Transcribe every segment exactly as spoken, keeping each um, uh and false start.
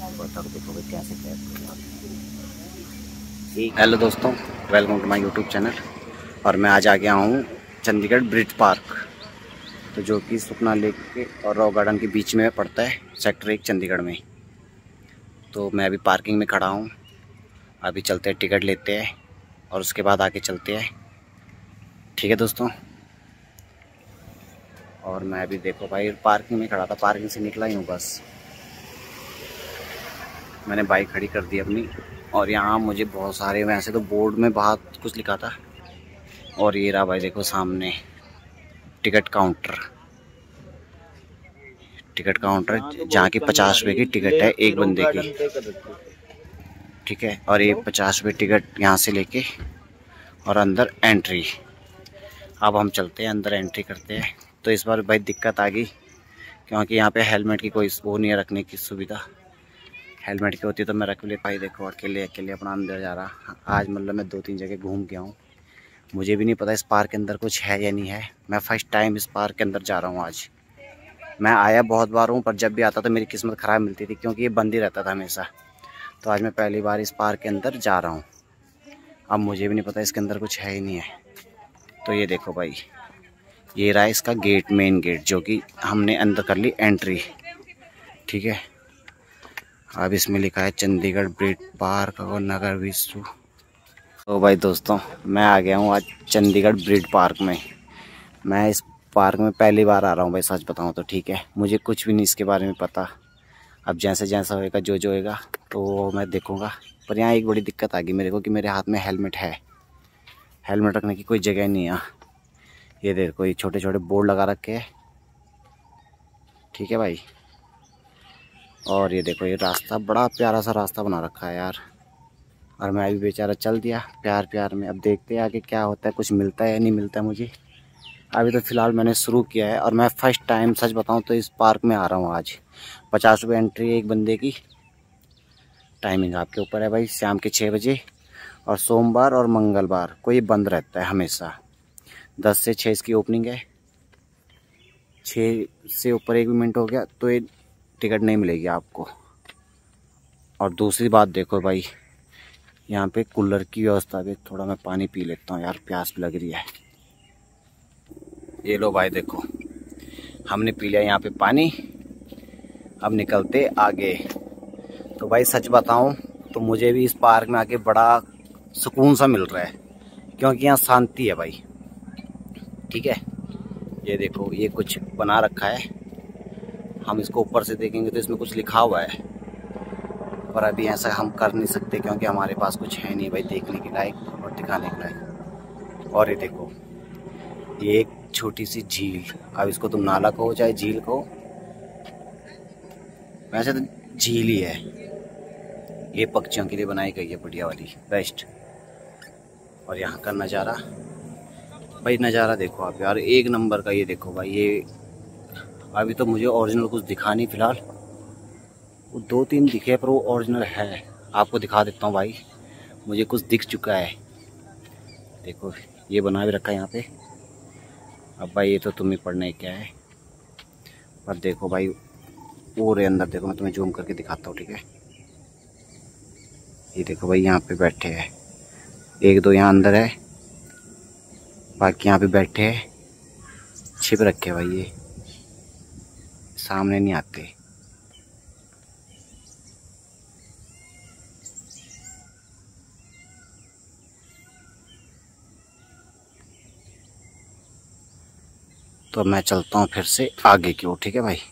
बताओ देखो भाई कैसे क्या। हेलो दोस्तों, welcome to my YouTube channel. और मैं आज आ गया हूँ चंडीगढ़ ब्रिज पार्क, तो जो कि सुखना लेक के और रॉक गार्डन के बीच में पड़ता है, सेक्टर एक चंडीगढ़ में। तो मैं अभी पार्किंग में खड़ा हूँ। अभी चलते हैं, टिकट लेते हैं और उसके बाद आके चलते हैं। ठीक है दोस्तों। और मैं अभी देखो भाई पार्किंग में खड़ा था, पार्किंग से निकला ही हूँ बस। मैंने बाइक खड़ी कर दी अपनी। और यहाँ मुझे बहुत सारे, वैसे तो बोर्ड में बहुत कुछ लिखा था, और ये रहा भाई देखो सामने टिकट काउंटर। टिकट काउंटर जहाँ की पचास रुपये की टिकट है एक बंदे की। ठीक है, और ये पचास रुपये टिकट यहाँ से लेके और अंदर एंट्री। अब हम चलते हैं अंदर, एंट्री करते हैं। तो इस बार भाई दिक्कत आ गई, क्योंकि यहाँ पे हेलमेट की कोई वो नहीं है रखने की सुविधा। हेलमेट की होती तो मैं रख ले पाई। देखो अकेले अकेले अपना अंदर जा रहा। आज मतलब मैं दो तीन जगह घूम गया हूँ, मुझे भी नहीं पता इस पार्क के अंदर कुछ है या नहीं है। मैं फर्स्ट टाइम इस पार्क के अंदर जा रहा हूँ आज। मैं आया बहुत बार हूँ, पर जब भी आता तो मेरी किस्मत ख़राब मिलती थी, क्योंकि ये बंद ही रहता था हमेशा। तो आज मैं पहली बार इस पार्क के अंदर जा रहा हूँ। अब मुझे भी नहीं पता इसके अंदर कुछ है ही नहीं है। तो ये देखो भाई, ये रहा इसका गेट, मेन गेट, जो कि हमने अंदर कर ली एंट्री। ठीक है, अब इसमें लिखा है चंडीगढ़ ब्रिज पार्क और नगर विश्व। तो भाई दोस्तों, मैं आ गया हूँ आज चंडीगढ़ ब्रिज पार्क में। मैं इस पार्क में पहली बार आ रहा हूँ भाई, सच बताऊँ तो। ठीक है, मुझे कुछ भी नहीं इसके बारे में पता। अब जैसे जैसा होएगा, जो जो होएगा तो मैं देखूँगा। पर यहाँ एक बड़ी दिक्कत आ गई मेरे को कि मेरे हाथ में हेलमेट है, हेलमेट रखने की कोई जगह नहीं है। ये देखो, ये छोटे छोटे बोर्ड लगा रखे हैं। ठीक है भाई, और ये देखो ये रास्ता, बड़ा प्यारा सा रास्ता बना रखा है यार। और मैं अभी बेचारा चल दिया प्यार प्यार में। अब देखते हैं आगे क्या होता है, कुछ मिलता है या नहीं मिलता है मुझे। अभी तो फ़िलहाल मैंने शुरू किया है, और मैं फ़र्स्ट टाइम सच बताऊं तो इस पार्क में आ रहा हूं आज। पचास रुपये एंट्री है एक बंदे की। टाइमिंग आपके ऊपर है भाई, शाम के छः बजे। और सोमवार और मंगलवार को ये बंद रहता है हमेशा। दस से छः इसकी ओपनिंग है। छः से ऊपर एक भी मिनट हो गया तो ये टिकट नहीं मिलेगी आपको। और दूसरी बात देखो भाई, यहाँ पे कूलर की व्यवस्था भी। थोड़ा मैं पानी पी लेता हूँ यार, प्यास भी लग रही है। ये लो भाई देखो, हमने पी लिया यहाँ पे पानी। अब निकलते आगे। तो भाई सच बताऊं तो मुझे भी इस पार्क में आके बड़ा सुकून सा मिल रहा है, क्योंकि यहाँ शांति है भाई। ठीक है, ये देखो ये कुछ बना रखा है। हम इसको ऊपर से देखेंगे तो इसमें कुछ लिखा हुआ है, पर अभी ऐसा हम कर नहीं सकते, क्योंकि हमारे पास कुछ है नहीं भाई देखने के लायक और दिखाने के लायक। और ये देखो, ये एक छोटी सी झील। अब इसको तुम नाला कहो चाहे झील कहो, वैसे तो झील ही है। ये पक्षियों के लिए बनाई गई है, बढ़िया वाली, बेस्ट। और यहाँ का नज़ारा भाई, नज़ारा देखो आप यार, एक नंबर का। ये देखो भाई, ये अभी तो मुझे ओरिजिनल कुछ दिखा नहीं फिलहाल। वो दो तीन दिखे पर वो ओरिजिनल है। आपको दिखा देता हूँ भाई, मुझे कुछ दिख चुका है। देखो ये बना भी रखा है यहाँ पे। अब भाई ये तो तुम ही पढ़ना है क्या है, पर देखो भाई पूरे अंदर देखो, मैं तुम्हें जूम करके दिखाता हूँ। ठीक है, ये देखो भाई यहाँ पे बैठे हैं एक दो, यहाँ अंदर है, बाकी यहाँ पे बैठे हैं, छिप रखे भाई, ये सामने नहीं आते। तो मैं चलता हूँ फिर से आगे की ओर। ठीक है भाई,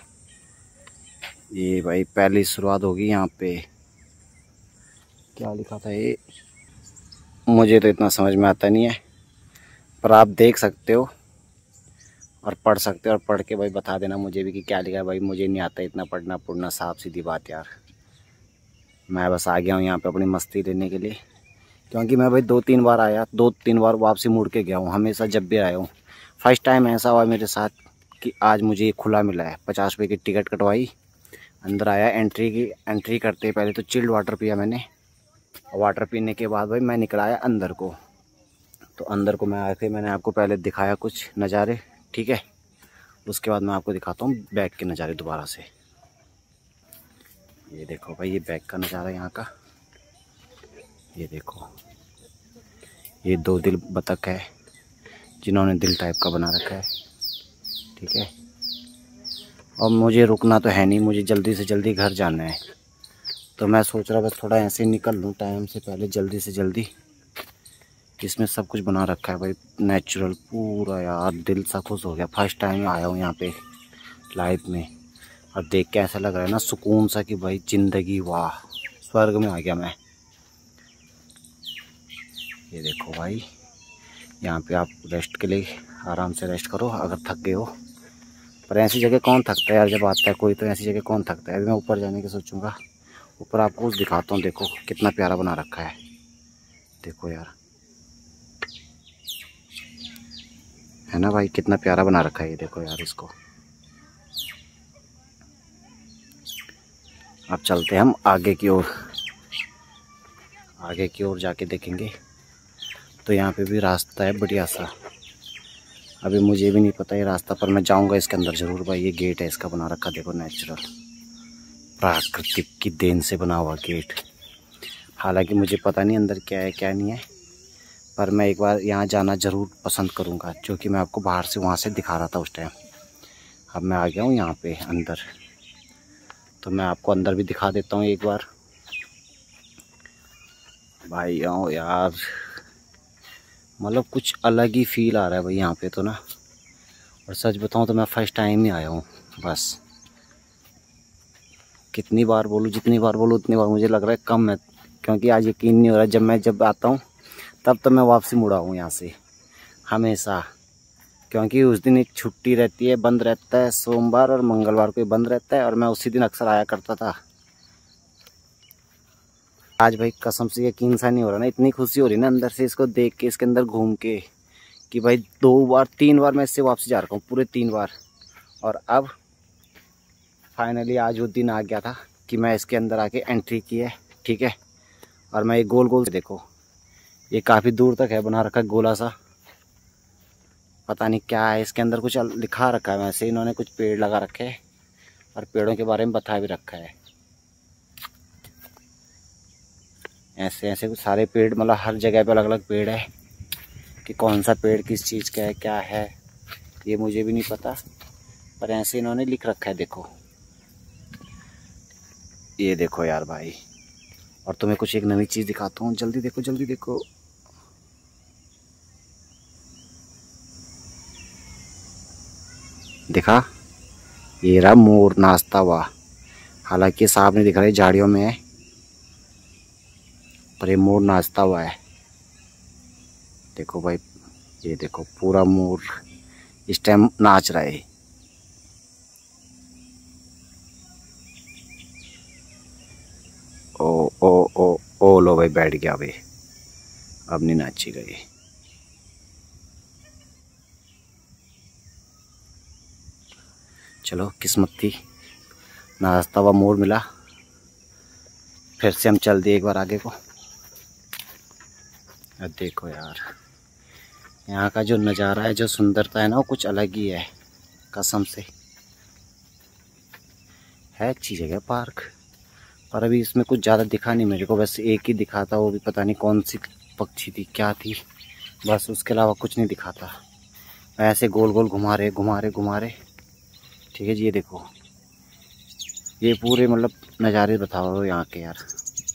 ये भाई पहली शुरुआत होगी यहाँ पे। क्या लिखा था ये, मुझे तो इतना समझ में आता नहीं है, पर आप देख सकते हो और पढ़ सकते हो, और पढ़ के भाई बता देना मुझे भी कि क्या लिखा है। भाई मुझे नहीं आता इतना पढ़ना पढ़ना, साफ सीधी बात यार। मैं बस आ गया हूँ यहाँ पे अपनी मस्ती लेने के लिए, क्योंकि मैं भाई दो तीन बार आया, दो तीन बार वापसी मुड़ के गया हूँ हमेशा जब भी आया हूँ। फर्स्ट टाइम ऐसा हुआ मेरे साथ कि आज मुझे ये खुला मिला है। पचास रुपये की टिकट कटवाई, अंदर आया, एंट्री की। एंट्री करते पहले तो चिल्ड वाटर पिया मैंने। वाटर पीने के बाद भाई मैं निकल आया अंदर को। तो अंदर को मैं आके मैंने आपको पहले दिखाया कुछ नज़ारे। ठीक है, उसके बाद मैं आपको दिखाता हूँ बैक के नज़ारे दोबारा से। ये देखो भाई, ये बैक का नज़ारा यहाँ का। ये देखो, ये दो दिल बतख है जिन्होंने दिल टाइप का बना रखा है। ठीक है, और मुझे रुकना तो है नहीं, मुझे जल्दी से जल्दी घर जाना है। तो मैं सोच रहा बस थोड़ा ऐसे निकल लूँ टाइम से पहले, जल्दी से जल्दी। इसमें सब कुछ बना रखा है भाई, नेचुरल पूरा। यार दिल सा खुश हो गया, फर्स्ट टाइम आया हूँ यहाँ पे लाइफ में, और देख के ऐसा लग रहा है ना सुकून सा कि भाई ज़िंदगी वाह, स्वर्ग में आ गया मैं। ये देखो भाई, यहाँ पे आप रेस्ट के लिए आराम से रेस्ट करो अगर थक गए हो। पर ऐसी जगह कौन थकता है यार, जब आता है कोई तो ऐसी जगह कौन थकता है। अभी मैं ऊपर जाने की सोचूंगा, ऊपर आपको कुछ दिखाता हूँ। देखो कितना प्यारा बना रखा है, देखो यार, है ना भाई, कितना प्यारा बना रखा है ये। देखो यार इसको। अब चलते हैं हम आगे की ओर, आगे की ओर जाके देखेंगे। तो यहाँ पे भी रास्ता है बढ़िया सा। अभी मुझे भी नहीं पता ये रास्ता, पर मैं जाऊँगा इसके अंदर ज़रूर भाई। ये गेट है इसका बना रखा, देखो नेचुरल प्राकृतिक की देन से बना हुआ गेट। हालांकि मुझे पता नहीं अंदर क्या है क्या नहीं है, पर मैं एक बार यहाँ जाना ज़रूर पसंद करूँगा, जो कि मैं आपको बाहर से वहाँ से दिखा रहा था उस टाइम। अब मैं आ गया हूँ यहाँ पे अंदर, तो मैं आपको अंदर भी दिखा देता हूँ एक बार। भाई आओ यार, मतलब कुछ अलग ही फील आ रहा है भाई यहाँ पे तो ना। और सच बताऊँ तो मैं फर्स्ट टाइम ही आया हूँ बस। कितनी बार बोलूँ, जितनी बार बोलूँ उतनी बार मुझे लग रहा है कम है, क्योंकि आज यकीन नहीं हो रहा। जब मैं जब आता हूँ तब तो मैं वापसी मुड़ा हूँ यहाँ से हमेशा, क्योंकि उस दिन एक छुट्टी रहती है, बंद रहता है, सोमवार और मंगलवार को बंद रहता है, और मैं उसी दिन अक्सर आया करता था। आज भाई कसम से यकीन सा नहीं हो रहा ना, इतनी खुशी हो रही ना अंदर से इसको देख के, इसके अंदर घूम के, कि भाई दो बार तीन बार मैं इससे वापसी जा रहा हूँ, पूरे तीन बार। और अब फाइनली आज वो दिन आ गया था कि मैं इसके अंदर आके एंट्री की है। ठीक है, और मैं ये गोल गोल देखो, ये काफ़ी दूर तक है बना रखा गोला सा। पता नहीं क्या है इसके अंदर, कुछ लिखा रखा है वैसे। इन्होंने कुछ पेड़ लगा रखे हैं और पेड़ों के बारे में बता भी रखा है। ऐसे ऐसे कुछ सारे पेड़, मतलब हर जगह पे अलग अलग पेड़ है, कि कौन सा पेड़ किस चीज़ का है क्या है ये मुझे भी नहीं पता, पर ऐसे इन्होंने लिख रखा है। देखो ये देखो यार भाई। और तुम्हें कुछ एक नई चीज़ दिखाता हूँ, जल्दी देखो जल्दी देखो। देखा, ये रहा मोर नाचता हुआ। हालांकि साफ नहीं दिख रहा है, झाड़ियों में है, पर ये मोर नाचता हुआ है। देखो भाई, ये देखो पूरा मोर इस टाइम नाच रहा है। ओ ओ ओ ओ लो भाई, बैठ गया भाई, अब नहीं नाचेगा ये। चलो किस्मत थी, नाचता हुआ मोर मिला। फिर से हम चल दिए एक बार आगे को। अब देखो यार, यहाँ का जो नज़ारा है, जो सुंदरता है ना, वो कुछ अलग ही है कसम से। है अच्छी जगह पार्क, पर अभी इसमें कुछ ज़्यादा दिखा नहीं मेरे को, बस एक ही दिखा था, वो भी पता नहीं कौन सी पक्षी थी क्या थी, बस उसके अलावा कुछ नहीं दिखा था। ऐसे गोल गोल घुमा रहे घुमा रहे घुमा रहे। ठीक है जी, ये देखो, ये पूरे मतलब नज़ारे बताओ यहाँ के यार।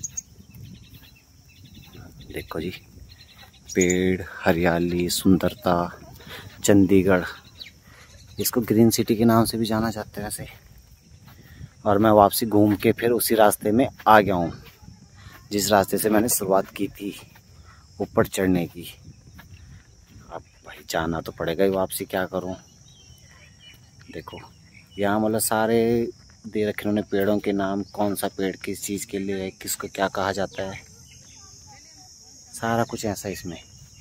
देखो जी, पेड़, हरियाली, सुंदरता, चंडीगढ़, इसको ग्रीन सिटी के नाम से भी जाना जाता है वैसे। और मैं वापसी घूम के फिर उसी रास्ते में आ गया हूँ, जिस रास्ते से मैंने शुरुआत की थी ऊपर चढ़ने की। अब भाई जाना तो पड़ेगा ही वापसी, क्या करूँ। देखो यहाँ मतलब सारे दे रखे उन्होंने पेड़ों के नाम, कौन सा पेड़ किस चीज़ के लिए है, किसको क्या कहा जाता है, सारा कुछ ऐसा इसमें।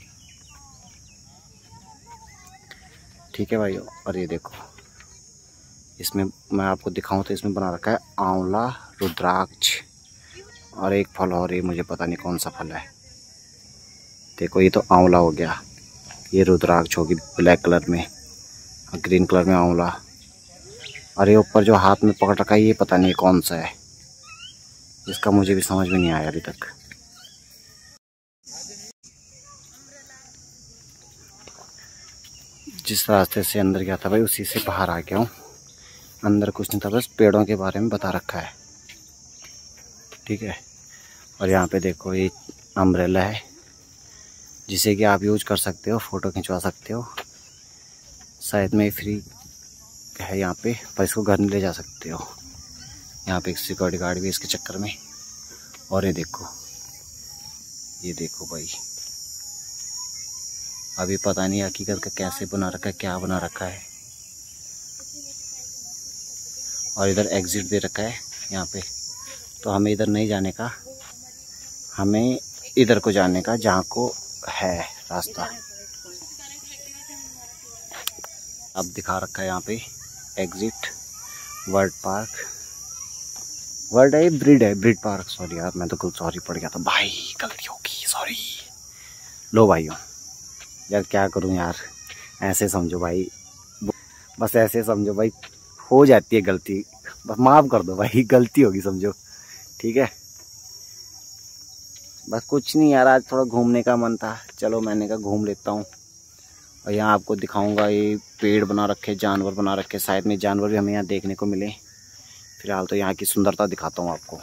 ठीक है भाई, और ये देखो इसमें मैं आपको दिखाऊं तो इसमें बना रखा है आंवला, रुद्राक्ष और एक फल और, ये मुझे पता नहीं कौन सा फल है। देखो ये तो आंवला हो गया, ये रुद्राक्ष होगी ब्लैक कलर में, और ग्रीन कलर में आंवला, और ये ऊपर जो हाथ में पकड़ रखा है ये पता नहीं कौन सा है। इसका मुझे भी समझ में नहीं आया अभी तक। जिस रास्ते से अंदर गया था भाई उसी से बाहर आ गया हूँ। अंदर कुछ नहीं था, बस पेड़ों के बारे में बता रखा है, ठीक है। और यहाँ पे देखो ये अम्ब्रेला है जिसे कि आप यूज कर सकते हो, फ़ोटो खिंचवा सकते हो। शायद में फ्री है यहाँ पे, पर इसको घर नहीं ले जा सकते हो। यहाँ पे एक सिक्योरिटी गार्ड भी इसके चक्कर में। और ये देखो, ये देखो भाई, अभी पता नहीं हकीकत का कैसे बना रखा है, क्या बना रखा है। और इधर एग्जिट दे रखा है यहाँ पे, तो हमें इधर नहीं जाने का, हमें इधर को जाने का जहाँ को है रास्ता। अब दिखा रखा है यहाँ पे एग्जिट वर्ल्ड पार्क, वर्ल्ड है ब्रिड है, ब्रिड पार्क, सॉरी यार मैं तो कुछ सॉरी पड़ गया था भाई, गलती होगी, सॉरी। लो भाइयों, यार क्या करूं यार, ऐसे समझो भाई, बस ऐसे समझो भाई, हो जाती है गलती, बस माफ़ कर दो भाई, गलती होगी समझो, ठीक है। बस कुछ नहीं यार, आज थोड़ा घूमने का मन था, चलो मैंने कहा घूम लेता हूँ। और यहाँ आपको दिखाऊंगा, ये पेड़ बना रखे, जानवर बना रखे, शायद में जानवर भी हमें यहाँ देखने को मिले। फिलहाल तो यहाँ की सुंदरता दिखाता हूँ आपको।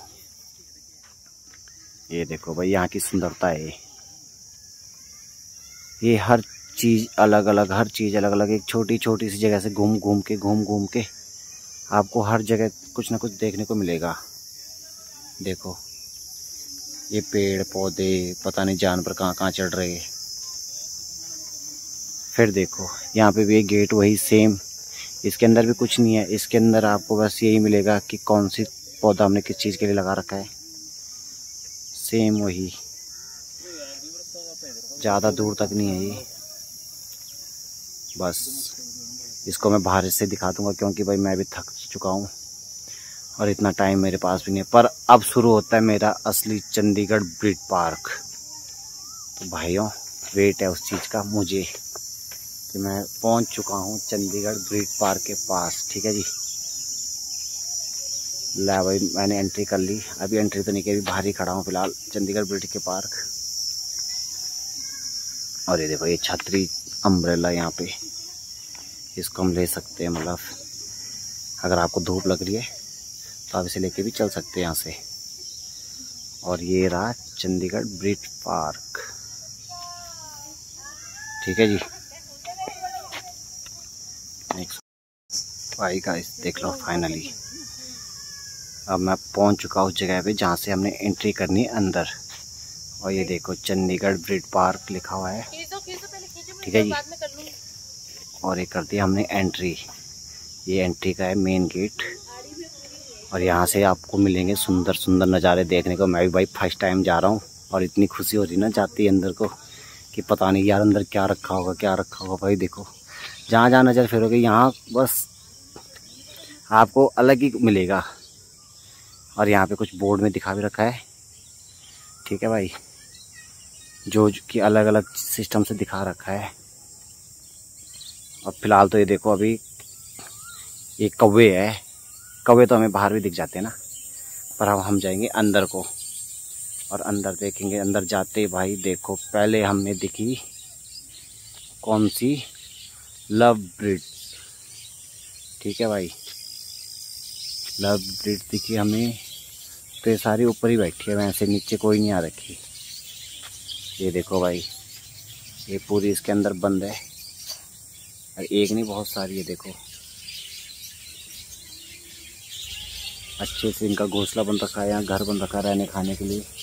ये देखो भाई यहाँ की सुंदरता है, ये हर चीज़ अलग अलग, हर चीज़ अलग अलग, एक छोटी छोटी सी जगह से घूम घूम के घूम घूम के आपको हर जगह कुछ ना कुछ देखने को मिलेगा। देखो ये पेड़ पौधे, पता नहीं जानवर कहाँ कहाँ चढ़ रहे हैं। फिर देखो यहाँ पे भी एक गेट, वही सेम, इसके अंदर भी कुछ नहीं है, इसके अंदर आपको बस यही मिलेगा कि कौन सी पौधा हमने किस चीज़ के लिए लगा रखा है, सेम वही, ज़्यादा दूर तक नहीं है ये। बस इसको मैं बाहर से दिखा दूंगा क्योंकि भाई मैं भी थक चुका हूँ और इतना टाइम मेरे पास भी नहीं है। पर अब शुरू होता है मेरा असली चंडीगढ़ ब्रिड पार्क। तो भाइयों वेट है उस चीज़ का मुझे कि मैं पहुँच चुका हूँ चंडीगढ़ ब्रिड पार्क के पास, ठीक है जी। ला भाई मैंने एंट्री कर ली, अभी एंट्री तो नहीं की, अभी बाहर ही खड़ा हूँ फिलहाल चंडीगढ़ ब्रिड के पार्क। और ये देखो ये छतरी अम्ब्रेला यहाँ पे, इसको हम ले सकते हैं, मतलब अगर आपको धूप लग रही है तो आप इसे लेके भी चल सकते हैं यहाँ से। और ये रहा चंडीगढ़ ब्रिड पार्क, ठीक है जी। नेक्स्ट भाई गाइस देख लो, फाइनली अब मैं पहुंच चुका हूँ उस जगह पे जहाँ से हमने एंट्री करनी है अंदर। और ये देखो चंडीगढ़ ब्रिड पार्क लिखा हुआ है, ठीक है जी। और ये कर दिया हमने एंट्री, ये एंट्री का है मेन गेट। और यहाँ से आपको मिलेंगे सुंदर सुंदर नज़ारे देखने को। मैं भी भाई फर्स्ट टाइम जा रहा हूँ और इतनी खुशी हो रही ना जाती है अंदर को कि पता नहीं यार अंदर क्या रखा होगा, क्या रखा होगा। भाई देखो जहाँ जहाँ नज़र फेरोगे यहाँ बस आपको अलग ही मिलेगा। और यहाँ पे कुछ बोर्ड में दिखा भी रखा है, ठीक है भाई, जो कि अलग अलग सिस्टम से दिखा रखा है। और फिलहाल तो ये देखो अभी ये कौवे है, कौवे तो हमें बाहर भी दिख जाते हैं ना, पर अब हम जाएंगे अंदर को और अंदर देखेंगे। अंदर जाते भाई देखो पहले हमने दिखी कौन सी, लव ब्रिड, ठीक है भाई, लव ब्रिड दिखी हमें। तो ये सारी ऊपर ही बैठी है, वैसे नीचे कोई नहीं आ रखी। ये देखो भाई ये पूरी इसके अंदर बंद है, और एक नहीं बहुत सारी है। देखो अच्छे से इनका घोंसला बन रखा है, यहाँ घर बन रखा है रहने खाने के लिए।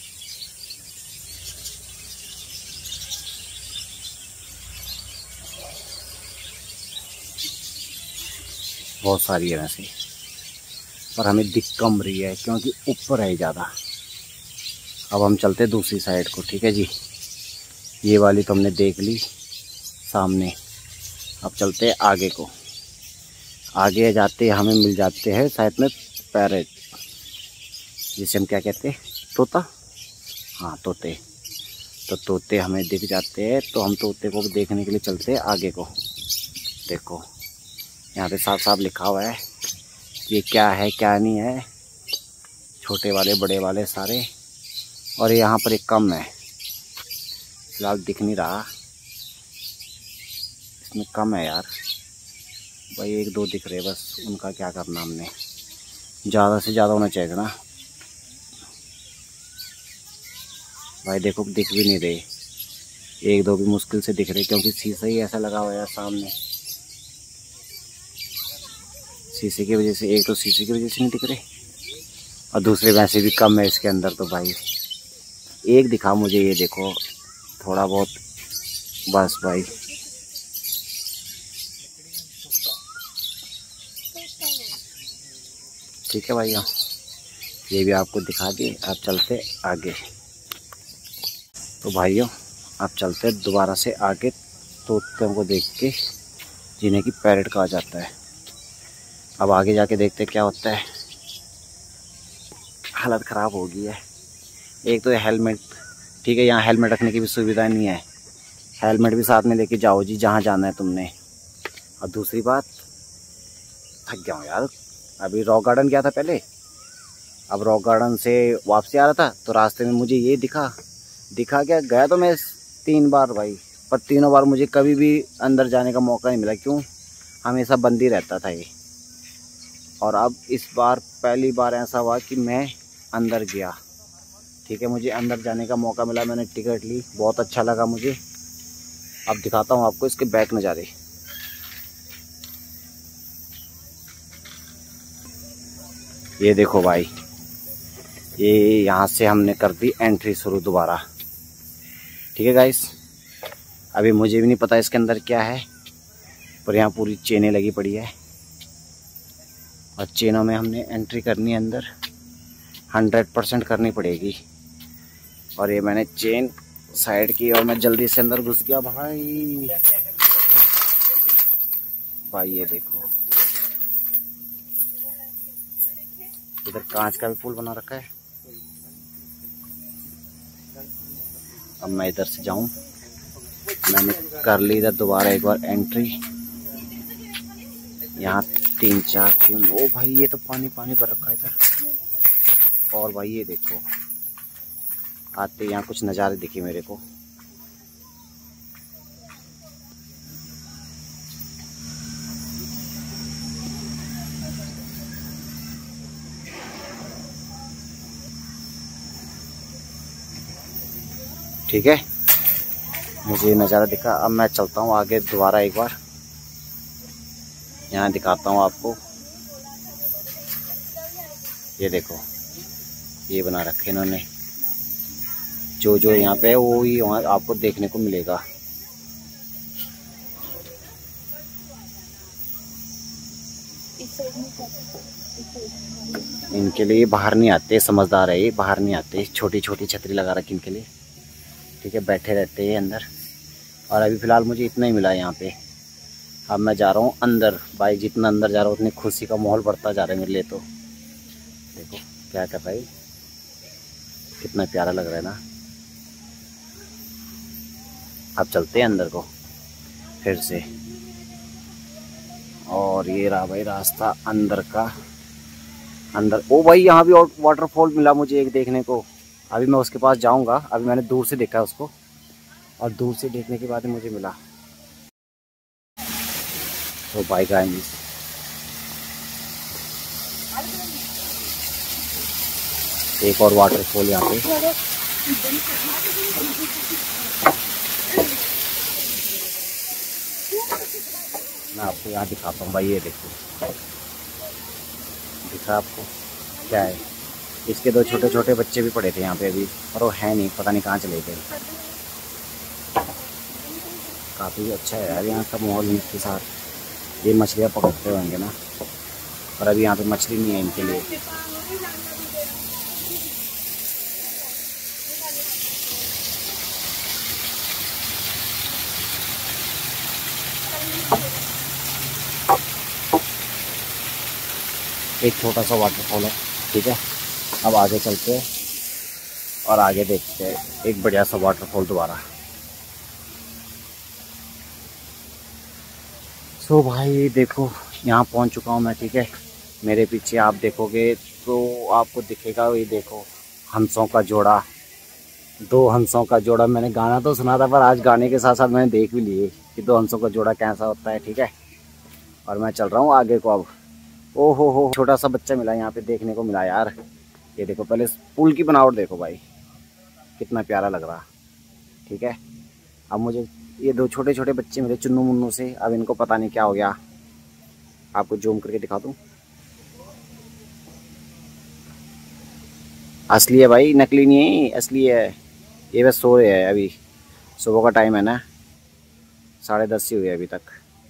बहुत सारी है वैसे, पर हमें दिख कम रही है क्योंकि ऊपर है ज़्यादा। अब हम चलते दूसरी साइड को, ठीक है जी। ये वाली तो हमने देख ली सामने, अब चलते हैं आगे को। आगे जाते हमें मिल जाते हैं शायद में पैरेट, जिसे हम क्या कहते हैं, तोता, हाँ तोते। तो तोते हमें दिख जाते हैं, तो हम तोते को देखने के लिए चलते हैं आगे को। देखो यहाँ पे साफ साफ लिखा हुआ है ये क्या है क्या नहीं है, छोटे वाले बड़े वाले सारे। और यहाँ पर एक कम है, फिलहाल दिख नहीं रहा, इसमें कम है यार भाई, एक दो दिख रहे बस। उनका क्या करना हमने, ज़्यादा से ज़्यादा होना चाहिए ना भाई। देखो दिख भी नहीं रहे, एक दो भी मुश्किल से दिख रहे, क्योंकि शीशा ही ऐसा लगा हुआ है सामने। शीशे की वजह से, एक तो शीशे की वजह से नहीं दिख रहे, और दूसरे वैसे भी कम है इसके अंदर। तो भाई एक दिखा मुझे, ये देखो थोड़ा बहुत बस भाई। ठीक है भाई, ये भी आपको दिखा दिए। आप चलते आगे। तो भाइयों आप चलते दोबारा से आगे, तोतों को देख के जिन्हें की पैरेट कहा जाता है। अब आगे जाके देखते क्या होता है। हालत ख़राब हो गई है। एक तो हेलमेट, ठीक है, यहाँ हेलमेट रखने की भी सुविधा नहीं है। हेलमेट भी साथ में लेके जाओ जी जहाँ जाना है तुमने। और दूसरी बात, थक गया हूँ यार। अभी रॉक गार्डन गया था पहले, अब रॉक गार्डन से वापसी आ रहा था तो रास्ते में मुझे ये दिखा दिखा क्या गया तो मैं तीन बार भाई, पर तीनों बार मुझे कभी भी अंदर जाने का मौका नहीं मिला। क्यों, हमेशा बंद ही रहता था ये। और अब इस बार पहली बार ऐसा हुआ कि मैं अंदर गया। ठीक है, मुझे अंदर जाने का मौका मिला, मैंने टिकट ली, बहुत अच्छा लगा मुझे। अब दिखाता हूँ आपको इसके बैक नज़ारे। ये देखो भाई, ये यहाँ से हमने कर दी एंट्री शुरू दोबारा। ठीक है गाइस, अभी मुझे भी नहीं पता इसके अंदर क्या है, पर यहाँ पूरी चेनें लगी पड़ी है और चेनों में हमने एंट्री करनी है अंदर, हंड्रेड परसेंट करनी पड़ेगी। और ये मैंने चेन साइड की और मैं जल्दी से अंदर घुस गया भाई। भाई ये देखो, इधर कांच का भी पुल बना रखा है। अब मैं इधर से जाऊं, मैंने कर ली इधर दोबारा एक बार एंट्री। यहाँ तीन चार तीन, ओ भाई ये तो पानी पानी भर रखा है इधर। और भाई ये देखो, आते यहाँ कुछ नज़ारे दिखे मेरे को। ठीक है, मुझे ये नज़ारा दिखा। अब मैं चलता हूँ आगे दोबारा एक बार, यहाँ दिखाता हूँ आपको। ये देखो, ये बना रखे इन्होंने, जो जो यहाँ पे है वो ही वहाँ आपको देखने को मिलेगा। इनके लिए बाहर नहीं आते, समझदार है ये, बाहर नहीं आते। छोटी छोटी छतरी लगा रखी इनके लिए। ठीक है, बैठे रहते हैं अंदर। और अभी फ़िलहाल मुझे इतना ही मिला है यहाँ पे। अब मैं जा रहा हूँ अंदर भाई, जितना अंदर जा रहा हूँ उतनी खुशी का माहौल बढ़ता जा रहा है मेरे लिए। तो देखो क्या कर रहा है, कितना प्यारा लग रहा है ना। अब चलते हैं अंदर को फिर से। और ये रहा भाई रास्ता अंदर का। अंदर, ओ भाई यहाँ भी वाटरफॉल मिला मुझे एक देखने को। अभी मैं उसके पास जाऊंगा। अभी मैंने दूर से देखा उसको, और दूर से देखने के बाद मुझे मिला। तो भाई गाइस, एक और वाटरफॉल यहाँ पे। मैं आपको यहाँ दिखाता हूँ भाई, ये देखो, दिखा आपको क्या है। इसके दो छोटे छोटे बच्चे भी पड़े थे यहाँ पे अभी, और वो है नहीं, पता नहीं कहाँ चले गए। काफ़ी अच्छा है यार यहाँ का माहौल इनके साथ। ये मछलियाँ पकड़ते होंगे ना, और अभी यहाँ पे मछली नहीं है इनके लिए। एक छोटा सा वाटरफॉल है। ठीक है, अब आगे चलते हैं और आगे देखते हैं एक बढ़िया सा वाटरफॉल दोबारा। सो भाई देखो, यहाँ पहुँच चुका हूँ मैं। ठीक है, मेरे पीछे आप देखोगे तो आपको दिखेगा। ये देखो हंसों का जोड़ा, दो हंसों का जोड़ा। मैंने गाना तो सुना था पर आज गाने के साथ साथ मैंने देख भी लिए कि दो हंसों का जोड़ा कैसा होता है। ठीक है, और मैं चल रहा हूँ आगे को। अब ओ हो हो छोटा सा बच्चा मिला यहाँ पे देखने को मिला यार। ये देखो पहले पुल की बनावट देखो भाई, कितना प्यारा लग रहा। ठीक है, अब मुझे ये दो छोटे छोटे बच्चे मिले चुन्नू मुन्नू से। अब इनको पता नहीं क्या हो गया, आपको जूम करके दिखा दूँ। असली है भाई, नकली नहीं है, असली है। ये बस सो रहे हैं अभी, सुबह का टाइम है ना, साढ़े दस ही हुए अभी तक,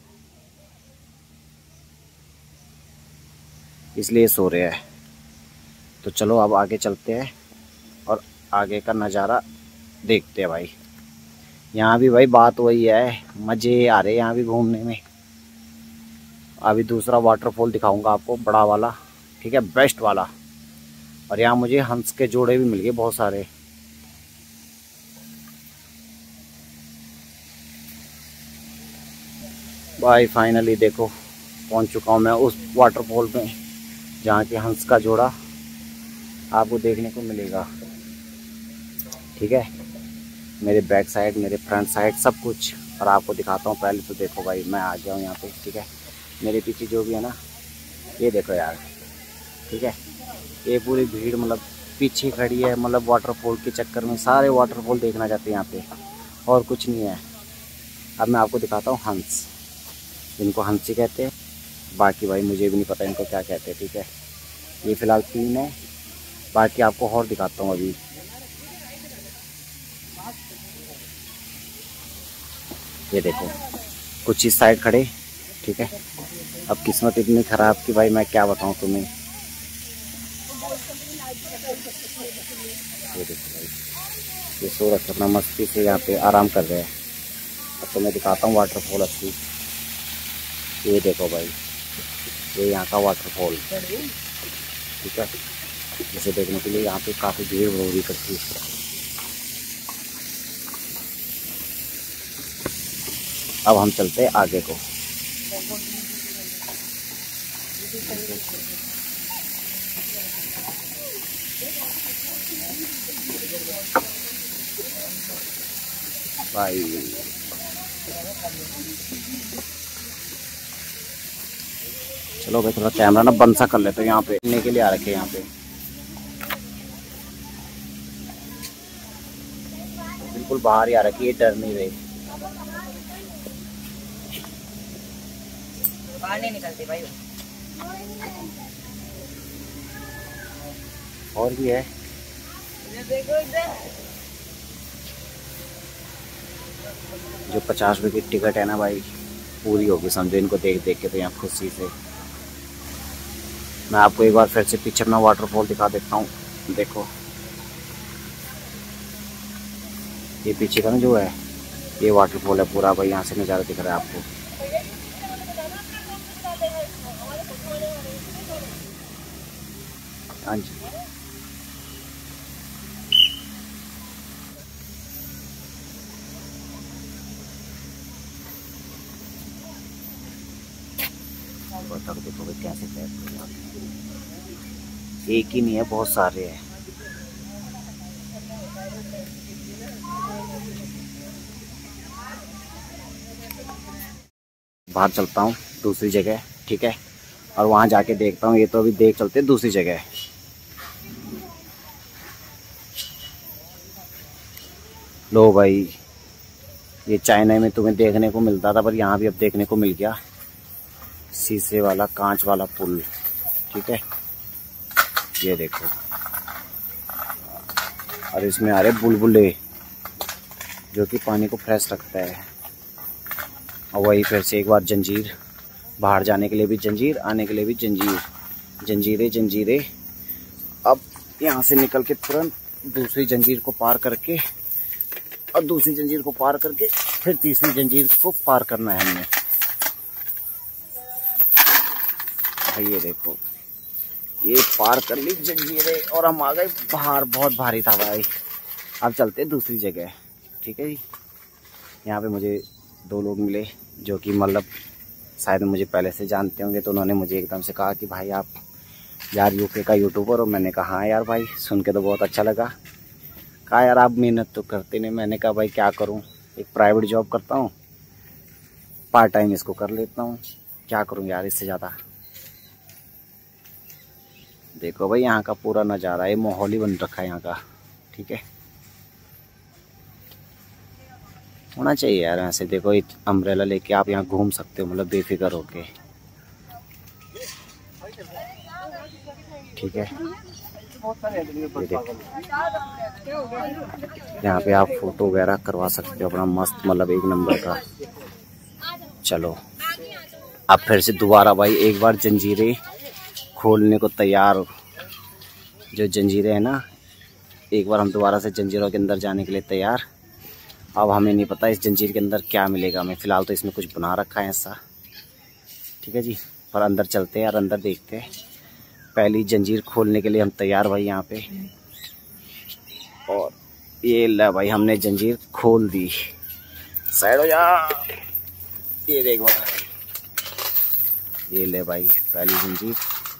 इसलिए सो रहे हैं। तो चलो अब आगे चलते हैं और आगे का नज़ारा देखते हैं भाई। यहाँ भी भाई बात वही है, मज़े आ रहे हैं यहाँ भी घूमने में। अभी दूसरा वाटरफॉल दिखाऊंगा आपको, बड़ा वाला। ठीक है, बेस्ट वाला। और यहाँ मुझे हंस के जोड़े भी मिल गए बहुत सारे। भाई फाइनली देखो पहुँच चुका हूँ मैं उस वाटरफॉल में जहाँ के हंस का जोड़ा आपको देखने को मिलेगा। ठीक है, मेरे बैक साइड, मेरे फ्रंट साइड सब कुछ, और आपको दिखाता हूँ। पहले तो देखो भाई मैं आ गया हूँ यहाँ पे। ठीक है, मेरे पीछे जो भी है ना, ये देखो यार। ठीक है, ये पूरी भीड़ मतलब पीछे खड़ी है, मतलब वाटरफॉल के चक्कर में सारे वाटरफॉल देखना चाहते हैं यहाँ पे, और कुछ नहीं है। अब मैं आपको दिखाता हूँ हंस, इनको हंसी कहते हैं। बाकी भाई मुझे भी नहीं पता इनको क्या कहते हैं। ठीक है, ये फ़िलहाल तीन है, बाकी आपको और दिखाता हूँ अभी। ये देखो कुछ इस साइड खड़े। ठीक है, अब किस्मत इतनी ख़राब कि भाई मैं क्या बताऊँ तुम्हें। ये देखो भाई, ये सो रखे अपना मस्ती से यहाँ पे आराम कर रहे हैं। अब तो मैं दिखाता हूँ वाटरफॉल असली। ये देखो भाई, ये यहाँ का वाटरफॉल। ठीक है, जिसे देखने के लिए यहाँ पे काफ़ी भीड़ हो रही इकट्ठी। अब हम चलते हैं आगे को। भाई चलो भाई थोड़ा कैमरा ना बंद सा कर लेते हैं। यहाँ पे लेने के लिए आ रखे हैं यहाँ पे, बिल्कुल बाहर ही आ रखी है, डर नहीं रही। बाहर नहीं निकलते भाई। और भी है, जो पचास रुपए की टिकट है ना भाई, पूरी होगी समझो इनको देख देख के। तो यहाँ खुशी से मैं आपको एक बार फिर से पीछे अपना वाटरफॉल दिखा देता हूँ। देखो ये पीछे का ना जो है, ये वाटरफॉल है पूरा भाई। यहाँ से नज़ारा दिख रहा है आपको। हाँ जी, तक देखो भाई कैसे तैरते हैं। एक ही नहीं है, बहुत सारे हैं। बाहर चलता हूँ दूसरी जगह। ठीक है, और वहाँ जाके देखता हूँ। ये तो अभी देख चलते हैं दूसरी जगह। लो भाई, ये चाइना में तुम्हें देखने को मिलता था पर यहाँ भी अब देखने को मिल गया, शीशे वाला कांच वाला पुल। ठीक है, ये देखो, और इसमें आ रहे बुलबुले जो कि पानी को फ्रेश रखता है। और वही फिर से एक बार जंजीर, बाहर जाने के लिए भी जंजीर, आने के लिए भी जंजीर, जंजीरें जंजीरें। अब यहाँ से निकल के तुरंत दूसरी जंजीर को पार करके, और दूसरी जंजीर को पार करके फिर तीसरी जंजीर को पार करना है हमने। ये देखो, ये पार कर ली जंजीरें और हम आ गए बाहर। बहुत भारी था भाई। अब चलते हैं दूसरी जगह। ठीक है जी, यहाँ पे मुझे दो लोग मिले जो कि मतलब शायद मुझे पहले से जानते होंगे। तो उन्होंने मुझे एकदम से कहा कि भाई आप यार यूके का यूट्यूबर हो। मैंने कहा हाँ यार भाई, सुन के तो बहुत अच्छा लगा। कहा यार आप मेहनत तो करते नहीं। मैंने कहा भाई क्या करूँ, एक प्राइवेट जॉब करता हूँ, पार्ट टाइम इसको कर लेता हूँ, क्या करूँ यार इससे ज़्यादा। देखो भाई यहाँ का पूरा नज़ारा, ये माहौल ही बन रखा है यहाँ का। ठीक है, होना चाहिए यार ऐसे। देखो एक अम्ब्रेला लेके आप यहाँ घूम सकते हो, मतलब बेफिक्र होके। ठीक है, ये देखो यहाँ पे आप फोटो वगैरह करवा सकते हो अपना मस्त, मतलब एक नंबर का। चलो अब फिर से दोबारा भाई एक बार जंजीरें खोलने को तैयार हो। जो जंजीरें हैं ना, एक बार हम दोबारा से जंजीरों के अंदर जाने के लिए तैयार। अब हमें नहीं पता इस जंजीर के अंदर क्या मिलेगा हमें। फ़िलहाल तो इसमें कुछ बना रखा है ऐसा। ठीक है जी, पर अंदर चलते हैं यार, अंदर देखते हैं। पहली जंजीर खोलने के लिए हम तैयार भाई यहाँ पे। और ये ले भाई, हमने जंजीर खोल दी। साइड हो जा। ये देख भाई, ये ले भाई पहली जंजीर,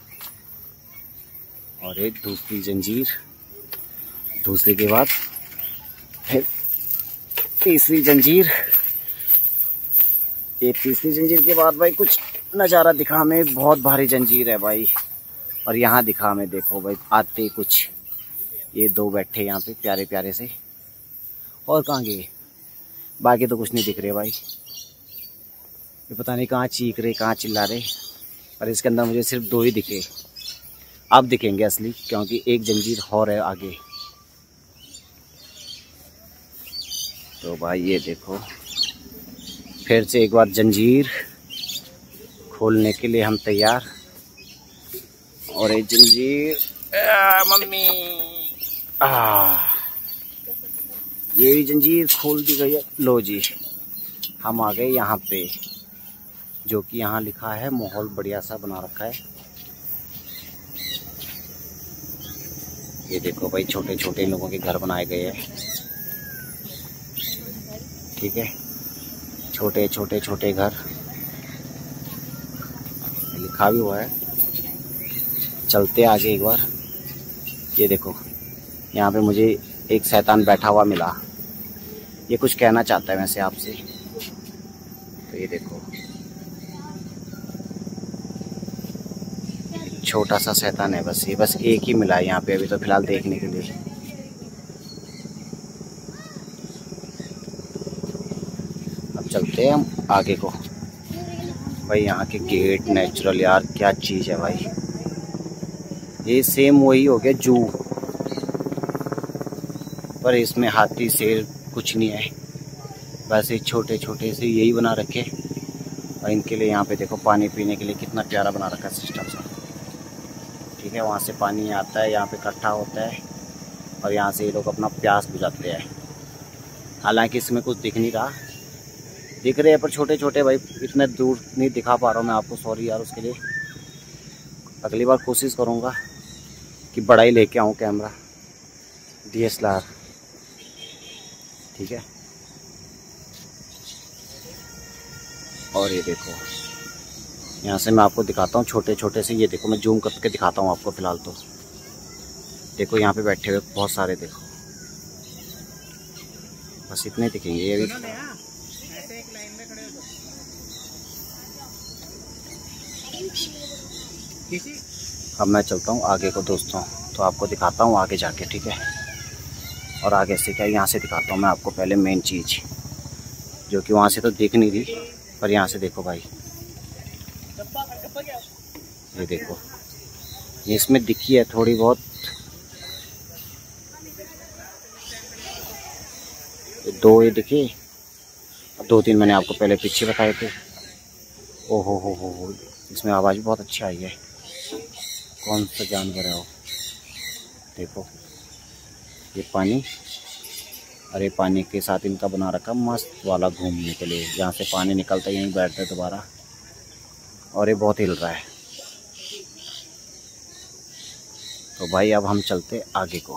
और एक दूसरी जंजीर, दूसरे के बाद फिर तीसरी जंजीर। ये तीसरी जंजीर के बाद भाई कुछ नज़ारा दिखा हमें। बहुत भारी जंजीर है भाई। और यहाँ दिखा हमें, देखो भाई आते कुछ ये दो बैठे यहाँ पे प्यारे प्यारे से। और कहाँ गए, बाकी तो कुछ नहीं दिख रहे भाई। ये पता नहीं कहाँ चीख रहे, कहाँ चिल्ला रहे। पर इसके अंदर मुझे सिर्फ दो ही दिखे। अब दिखेंगे असली, क्योंकि एक जंजीर और है आगे। तो भाई ये देखो, फिर से एक बार जंजीर खोलने के लिए हम तैयार। और एक जंजीर, आ, मम्मी आ, ये जंजीर खोल दी गई है। लो जी, हम आ गए यहाँ पे, जो कि यहाँ लिखा है माहौल बढ़िया सा बना रखा है। ये देखो भाई छोटे छोटे लोगों के घर बनाए गए हैं। ठीक है, छोटे छोटे छोटे घर लिखा भी हुआ है। चलते आगे एक बार। ये देखो यहाँ पे मुझे एक शैतान बैठा हुआ मिला। ये कुछ कहना चाहता है वैसे आपसे। तो ये देखो छोटा सा शैतान है बस, ये बस एक ही मिला है यहाँ पे अभी तो फिलहाल देखने के लिए। अब चलते हैं हम आगे को। भाई यहाँ के गेट नेचुरल यार, क्या चीज़ है भाई। ये सेम वही हो गया जू, पर इसमें हाथी शेर कुछ नहीं है, वैसे छोटे छोटे से यही बना रखे। और इनके लिए यहाँ पे देखो पानी पीने के लिए कितना प्यारा बना रखा है सिस्टम सा। ठीक है, वहाँ से पानी आता है, यहाँ पे इकट्ठा होता है, और यहाँ से ये लोग अपना प्यास बुझाते हैं। हालांकि इसमें कुछ दिख नहीं रहा, दिख रहे हैं पर छोटे छोटे भाई, इतने दूर नहीं दिखा पा रहा हूँ मैं आपको, सॉरी यार उसके लिए। अगली बार कोशिश करूँगा कि बड़ा ही लेके आऊँ camera, D S L R. ठीक है, और ये देखो यहाँ से मैं आपको दिखाता हूँ छोटे छोटे से। ये देखो मैं जूम करके दिखाता हूँ आपको फ़िलहाल तो। देखो यहाँ पे बैठे हुए बहुत सारे, देखो बस इतने दिखेंगे ये भी। अब मैं चलता हूँ आगे को दोस्तों, तो आपको दिखाता हूँ आगे जाके। ठीक है, और आगे से क्या, यहाँ से दिखाता हूँ मैं आपको पहले मेन चीज़, जो कि वहाँ से तो दिख नहीं रही, पर यहाँ से देखो भाई। ये देखो, ये इसमें दिखी है थोड़ी बहुत। दो ये दिखे, दो तीन मैंने आपको पहले पीछे बताए थे। ओ हो हो हो हो, इसमें आवाज़ भी बहुत अच्छी आई है। कौन सा जानवर है वो, देखो ये पानी, अरे पानी के साथ इनका बना रखा मस्त वाला घूमने के लिए। यहाँ से पानी निकलता है, यहीं बैठते दोबारा, और ये बहुत हिल रहा है। तो भाई अब हम चलते आगे को।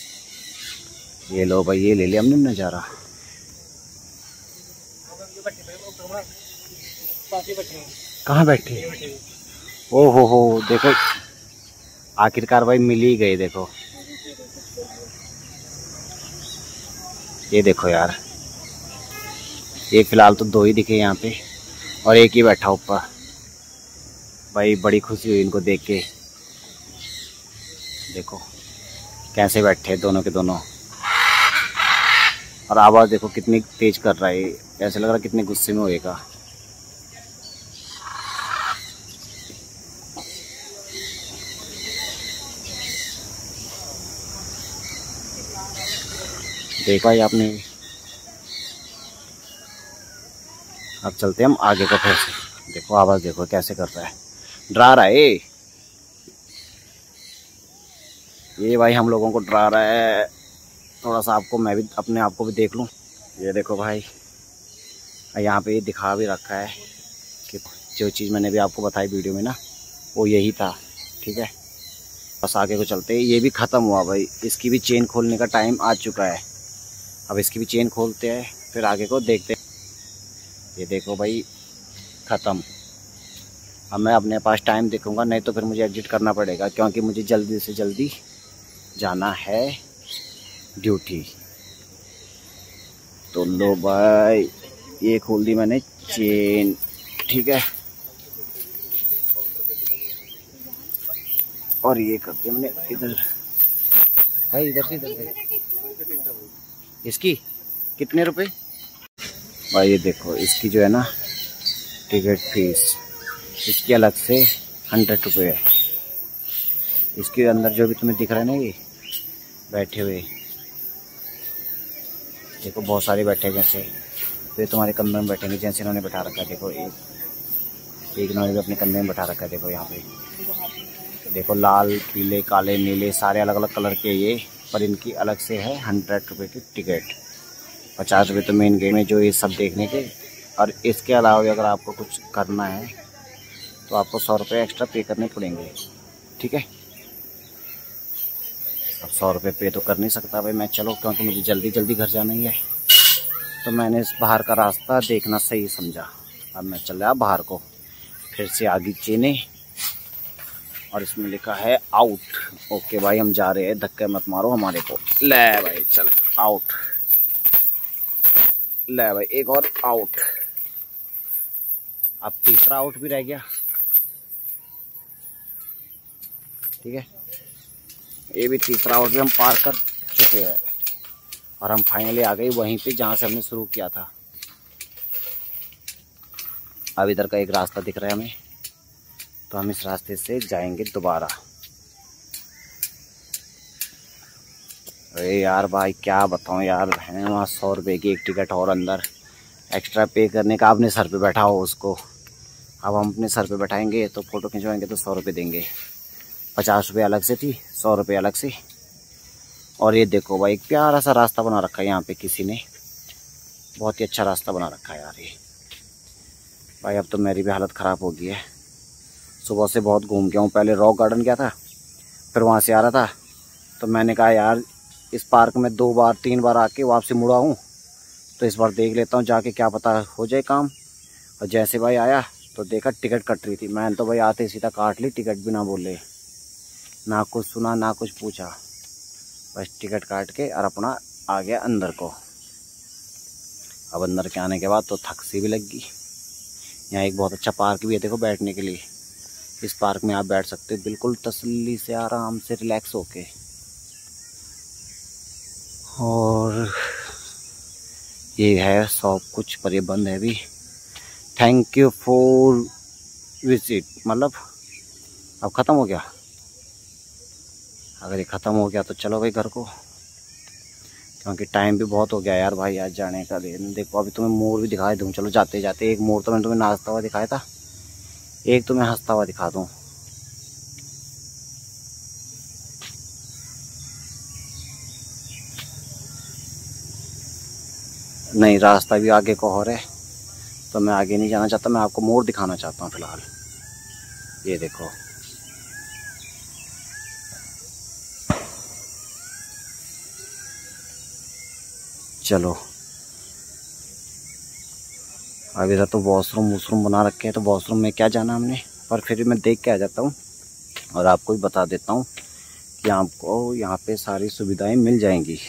ये लो भाई, ये ले लिया हमने नज़ारा। कहाँ बैठे? ओ हो हो, देखो आखिरकार भाई मिल ही गए। देखो ये देखो यार, ये फिलहाल तो दो ही दिखे यहाँ पे और एक ही बैठा ऊपर। भाई बड़ी खुशी हुई इनको देख के। देखो कैसे बैठे दोनों के दोनों, और आवाज़ देखो कितनी तेज कर रहा है, ऐसे लग रहा है कितने गुस्से में होएगा। देखा ही आपने। अब चलते हैं हम आगे को फिर से। देखो आवाज़ देखो कैसे कर रहा है, डरा रहा है ये भाई, हम लोगों को डरा रहा है। थोड़ा सा आपको मैं भी अपने आप को भी देख लूं। ये देखो भाई, यहाँ पे दिखा भी रखा है कि जो चीज़ मैंने भी आपको बताई वीडियो में ना, वो यही था। ठीक है, बस आगे को चलते हैं। ये भी ख़त्म हुआ भाई, इसकी भी चेन खोलने का टाइम आ चुका है। अब इसकी भी चेन खोलते हैं, फिर आगे को देखते हैं। ये देखो भाई ख़त्म। अब मैं अपने पास टाइम देखूंगा, नहीं तो फिर मुझे एग्जिट करना पड़ेगा, क्योंकि मुझे जल्दी से जल्दी जाना है ड्यूटी। तो लो भाई, ये खोल दी मैंने चेन। ठीक है, और ये करके मैंने इधर भाई, इधर से इधर से। इसकी कितने रुपए भाई? ये देखो इसकी जो है ना टिकट फीस, इसकी अलग से हंड्रेड रुपये है। इसके अंदर जो भी तुम्हें दिख रहा है ना, ये बैठे हुए देखो, बहुत सारे बैठे जैसे, तो ये तुम्हारे कंधे में बैठेंगे जैसे इन्होंने बैठा रखा है। देखो एक एक इन्होंने भी अपने कंधे में बैठा रखा है। देखो यहाँ पे देखो, लाल पीले काले नीले सारे अलग अलग कलर के ये, पर इनकी अलग से है हंड्रेड रुपये की टिकट। पचास रुपये तो मेन गेट में जो ये सब देखने के, और इसके अलावा अगर आपको कुछ करना है तो आपको सौ रुपये एक्स्ट्रा पे करने पड़ेंगे। ठीक है, अब सौ रुपये पे तो कर नहीं सकता भाई मैं, चलो, क्योंकि मुझे जल्दी जल्दी घर जाना ही है, तो मैंने इस बाहर का रास्ता देखना सही समझा। अब मैं चल रहा बाहर को, फिर से आगे चेने, और इसमें लिखा है आउट। ओके भाई, हम जा रहे हैं, धक्के मत मारो हमारे को। ले भाई चल आउट, ले भाई एक और आउट। अब तीसरा आउट भी रह गया। ठीक है, ये भी तीसरा आउट भी हम पार कर चुके हैं, और हम फाइनली आ गए वहीं पे जहाँ से हमने शुरू किया था। अब इधर का एक रास्ता दिख रहा है हमें, तो हम इस रास्ते से जाएंगे दोबारा। अरे यार भाई क्या बताऊँ यार, है वहाँ सौ रुपये की एक टिकट, और अंदर एक्स्ट्रा पे करने का। अपने सर पे बैठा हो उसको, अब हम अपने सर पे बैठाएंगे तो फ़ोटो खिंचवाएंगे तो सौ रुपये देंगे। पचास रुपये अलग से थी, सौ रुपये अलग से। और ये देखो भाई, एक प्यारा सा रास्ता बना रखा है यहाँ पे किसी ने, बहुत ही अच्छा रास्ता बना रखा है यार ये। भाई अब तो मेरी भी हालत ख़राब हो गई है, सुबह से बहुत घूम गया हूँ। पहले रॉक गार्डन गया था, फिर वहाँ से आ रहा था, तो मैंने कहा यार इस पार्क में दो बार तीन बार आके वापसी मुड़ा हूँ, तो इस बार देख लेता हूँ जाके, क्या पता हो जाए काम। और जैसे भाई आया तो देखा टिकट कट रही थी, मैंने तो भाई आते ही सीधा काट ली, टिकट भी ना बोले, ना कुछ सुना ना कुछ पूछा, बस टिकट काट के और अपना आ गया अंदर को। अब अंदर के आने के बाद तो थक सी भी लग गई। यहाँ एक बहुत अच्छा पार्क भी है देखो बैठने के लिए, इस पार्क में आप बैठ सकते हो बिल्कुल तसल्ली से, आराम से रिलैक्स होके। और ये है सब कुछ, पर ये बंद है अभी। थैंक यू फॉर विजिट, मतलब अब ख़त्म हो गया। अगर ये ख़त्म हो गया तो चलो भाई घर को, क्योंकि टाइम भी बहुत हो गया यार भाई आज जाने का। देखो अभी तुम्हें मोर भी दिखाई दूँ, चलो जाते जाते। एक मोर तो मैंने तुम्हें नाचता हुआ दिखाया था, एक तो मैं हंसता हुआ दिखा दूँ। नहीं, रास्ता भी आगे को और है, तो मैं आगे नहीं जाना चाहता, मैं आपको मोर दिखाना चाहता हूँ फिलहाल। ये देखो, चलो अब इधर तो वॉशरूम वॉशरूम बना रखे हैं, तो वॉशरूम में क्या जाना हमने, पर फिर मैं देख के आ जाता हूँ और आपको भी बता देता हूँ कि आपको यहाँ पे सारी सुविधाएं मिल जाएंगी।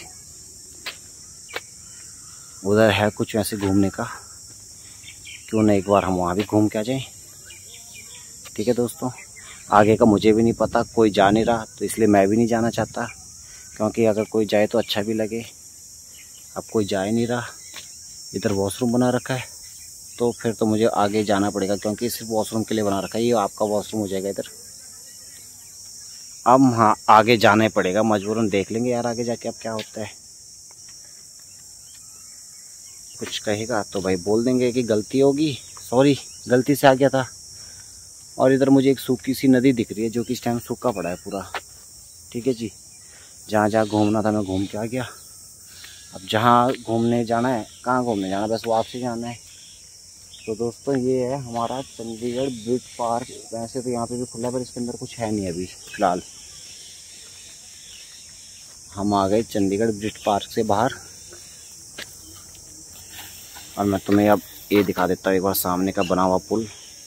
उधर है कुछ ऐसे घूमने का, क्यों ना एक बार हम वहाँ भी घूम के आ जाएं। ठीक है दोस्तों, आगे का मुझे भी नहीं पता, कोई जा नहीं रहा तो इसलिए मैं भी नहीं जाना चाहता, क्योंकि अगर कोई जाए तो अच्छा भी लगे। अब कोई जा ही नहीं रहा, इधर वॉशरूम बना रखा है, तो फिर तो मुझे आगे जाना पड़ेगा, क्योंकि सिर्फ वॉशरूम के लिए बना रखा है। ये आपका वॉशरूम हो जाएगा इधर। अब हाँ, आगे जाना ही पड़ेगा मजबूरन, देख लेंगे यार आगे जाके अब क्या होता है। कुछ कहेगा तो भाई बोल देंगे कि गलती होगी, सॉरी गलती से आ गया था। और इधर मुझे एक सूखी सी नदी दिख रही है, जो कि इस टाइम सूखा पड़ा है पूरा। ठीक है जी, जहाँ जहाँ घूमना था मैं घूम के आ गया। अब जहाँ घूमने जाना है, कहाँ घूमने जाना, बस वापसी जाना है। तो दोस्तों ये है हमारा चंडीगढ़ ब्रिज पार्क। वैसे तो यहाँ पे भी खुला है, पर इसके अंदर कुछ है नहीं अभी फिलहाल। हम आ गए चंडीगढ़ ब्रिज पार्क से बाहर, और मैं तुम्हें अब ये दिखा देता हूँ एक बार सामने का बना हुआ पुल।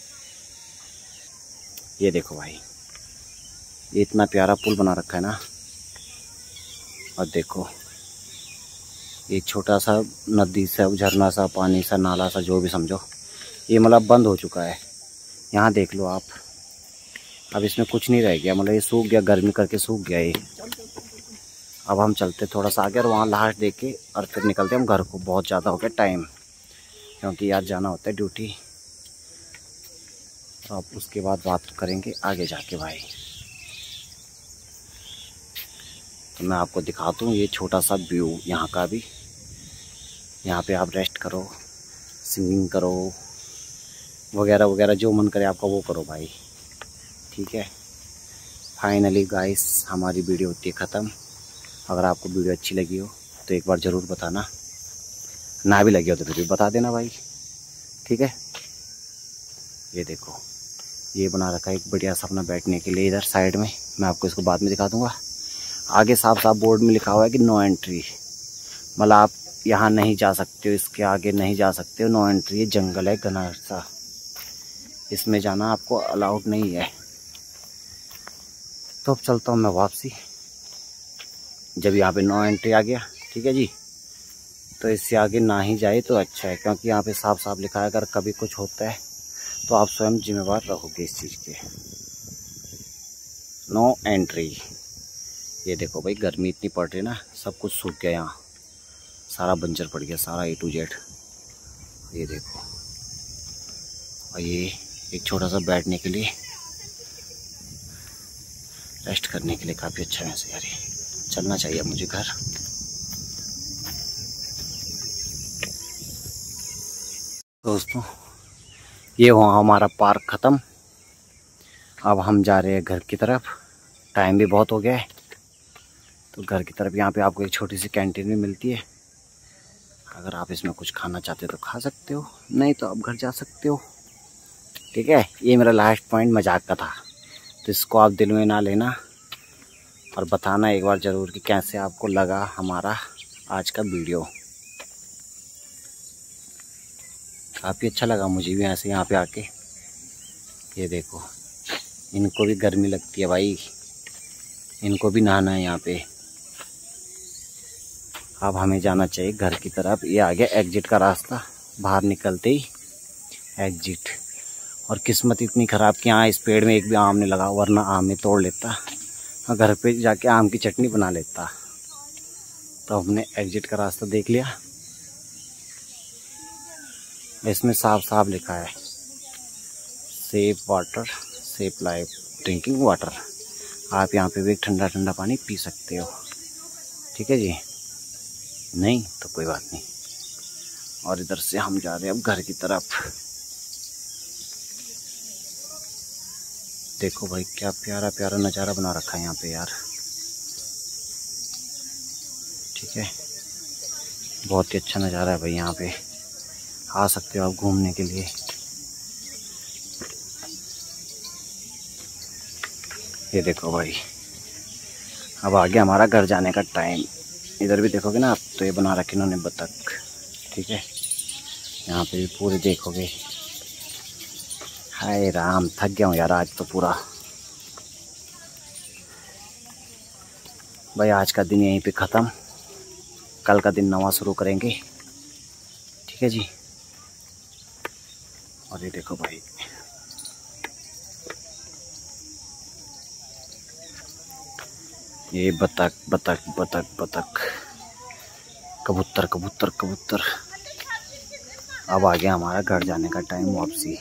ये देखो भाई, ये इतना प्यारा पुल बना रखा है ना। और देखो ये छोटा सा नदी सा, झरना सा, पानी सा, नाला सा, जो भी समझो, ये मतलब बंद हो चुका है। यहाँ देख लो आप, अब इसमें कुछ नहीं रह गया, मतलब ये सूख गया, गर्मी करके सूख गया ये। अब हम चलते थोड़ा सा आगे और वहाँ लास्ट देख के और फिर निकलते हम घर को। बहुत ज़्यादा हो गया टाइम, क्योंकि यार जाना होता है ड्यूटी। तो अब उसके बाद बात करेंगे आगे जाके भाई। तो मैं आपको दिखाता हूँ ये छोटा सा व्यू यहाँ का भी। यहाँ पे आप रेस्ट करो, सिंगिंग करो, वगैरह वगैरह, जो मन करे आपका वो करो भाई। ठीक है, फाइनली गाइस हमारी वीडियो होती है ख़त्म। अगर आपको वीडियो अच्छी लगी हो तो एक बार ज़रूर बताना, ना भी लगी हो तो फिर भी बता देना भाई। ठीक है, ये देखो ये बना रखा है एक बढ़िया सा अपना बैठने के लिए इधर साइड में। मैं आपको इसको बाद में दिखा दूँगा। आगे साफ साफ बोर्ड में लिखा हुआ है कि नो एंट्री, मतलब आप यहाँ नहीं जा सकते हो, इसके आगे नहीं जा सकते हो, नो एंट्री। ये जंगल है घना सा, इसमें जाना आपको अलाउड नहीं है। तो अब चलता हूँ मैं वापसी, जब यहाँ पे नो एंट्री आ गया। ठीक है जी, तो इससे आगे ना ही जाए तो अच्छा है, क्योंकि यहाँ पे साफ साफ लिखा है अगर कभी कुछ होता है तो आप स्वयं जिम्मेवार रहोगे इस चीज़ के। No entry. ये देखो भाई, गर्मी इतनी पड़ रही है ना, सब कुछ सूख गया, यहाँ सारा बंजर पड़ गया, सारा ए टू जेड। ये देखो, और ये एक छोटा सा बैठने के लिए, रेस्ट करने के लिए काफ़ी अच्छा है वैसे यार। ये चलना चाहिए मुझे घर। दोस्तों ये हुआ हमारा पार्क ख़त्म। अब हम जा रहे हैं घर की तरफ, टाइम भी बहुत हो गया है। तो घर की तरफ यहाँ पे आपको एक छोटी सी कैंटीन भी मिलती है, अगर आप इसमें कुछ खाना चाहते हो तो खा सकते हो, नहीं तो आप घर जा सकते हो। ठीक है, ये मेरा लास्ट पॉइंट मजाक का था, तो इसको आप दिल में ना लेना और बताना एक बार ज़रूर कि कैसे आपको लगा हमारा आज का वीडियो। काफ़ी अच्छा लगा मुझे भी ऐसे यहाँ पे आके। ये देखो, इनको भी गर्मी लगती है भाई, इनको भी नहाना है यहाँ पे। अब हमें जाना चाहिए घर की तरफ। ये आ गया एग्जिट का रास्ता, बाहर निकलते ही एग्जिट। और किस्मत इतनी ख़राब कि यहाँ इस पेड़ में एक भी आम नहीं लगा, वरना आम ही तोड़ लेता और घर पे जाके आम की चटनी बना लेता। तो हमने एग्जिट का रास्ता देख लिया। इसमें साफ साफ लिखा है safe water, safe life drinking water. आप यहाँ पे भी ठंडा ठंडा पानी पी सकते हो। ठीक है जी, नहीं तो कोई बात नहीं। और इधर से हम जा रहे हैं अब घर की तरफ। देखो भाई क्या प्यारा प्यारा नज़ारा बना रखा है यहाँ पे यार। ठीक है, बहुत ही अच्छा नज़ारा है भाई, यहाँ पे आ सकते हो आप घूमने के लिए। ये देखो भाई, अब आ गया हमारा घर जाने का टाइम। इधर भी देखोगे ना आप, तो ये बना रखे इन्होंने बतख। ठीक है, यहाँ पे भी पूरे देखोगे। हाय राम, थक गया हूँ यार आज तो पूरा। भाई आज का दिन यहीं पे ख़त्म, कल का दिन नवा शुरू करेंगे। ठीक है जी। और ये देखो भाई, ये बतख बतख बतख बतख, कबूतर कबूतर कबूतर। अब आ गया हमारा घर जाने का टाइम, वापसी।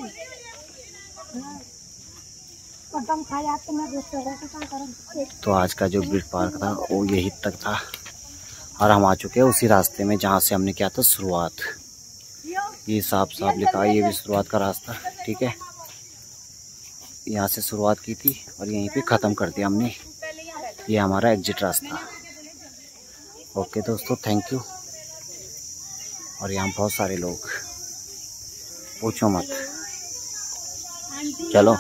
तो आज का जो ब्रिज पार्क था वो यही तक था, और हम आ चुके हैं उसी रास्ते में जहाँ से हमने किया था शुरुआत। ये साफ साफ लिखा है, ये भी शुरुआत का रास्ता। ठीक है, यहाँ से शुरुआत की थी और यहीं पे ख़त्म कर दिया हमने। ये हमारा एग्जिट रास्ता। ओके दोस्तों, थैंक यू। और यहाँ बहुत सारे लोग, पूछो मत। चलो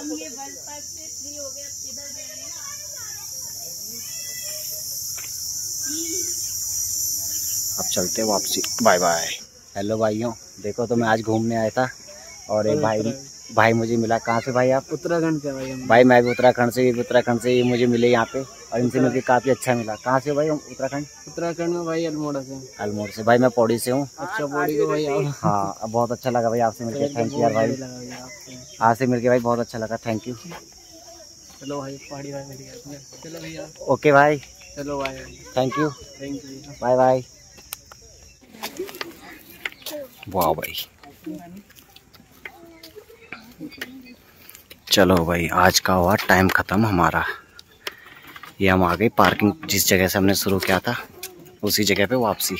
अब चलते हैं वापसी। Bye bye. हेलो भाइयों, देखो तो मैं आज घूमने आया था और एक भाई भाई मुझे मिला। कहाँ से भाई आप? उत्तराखंड से भाई। भाई मैं भी उत्तराखंड से, ये उत्तराखंड से ये मुझे मिले यहाँ पे, और इनसे मिलकर काफ़ी अच्छा मिला। कहाँ से भाई? उत्तराखंड उत्तराखंड में भाई, अल्मोड़ा से। अल्मोड़ा से। भाई मैं पौड़ी से हूँ। अच्छा, पौड़ी को भाई आप? हाँ, अब बहुत अच्छा लगा भाई आपसे मिलकर। थैंक यू यार भाई, आपसे मिलकर भाई बहुत अच्छा लगा। Thank you. चलो भाई, पहाड़ी भाई मिल गया। चलो भैया। ओके भाई, चलो भाई, thank you. Thank you, bye bye. वाह भाई, चलो भाई आज का हुआ टाइम ख़त्म हमारा। ये हम आ गए पार्किंग, जिस जगह से हमने शुरू किया था उसी जगह पे वापसी।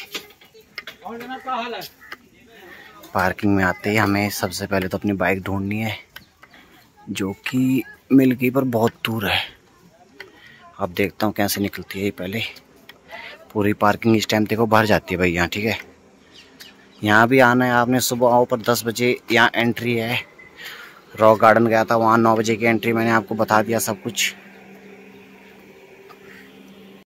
पार्किंग में आते ही हमें सबसे पहले तो अपनी बाइक ढूंढनी है, जो कि मिल गई पर बहुत दूर है। अब देखता हूँ कैसे निकलती है ये। पहले पूरी पार्किंग इस टाइम देखो भर जाती है भाई यहाँ। ठीक है, यहाँ भी आना है आपने, सुबह आओ पर दस बजे यहाँ एंट्री है। रॉक गार्डन गया था, वहाँ नौ बजे की एंट्री। मैंने आपको बता दिया सब कुछ।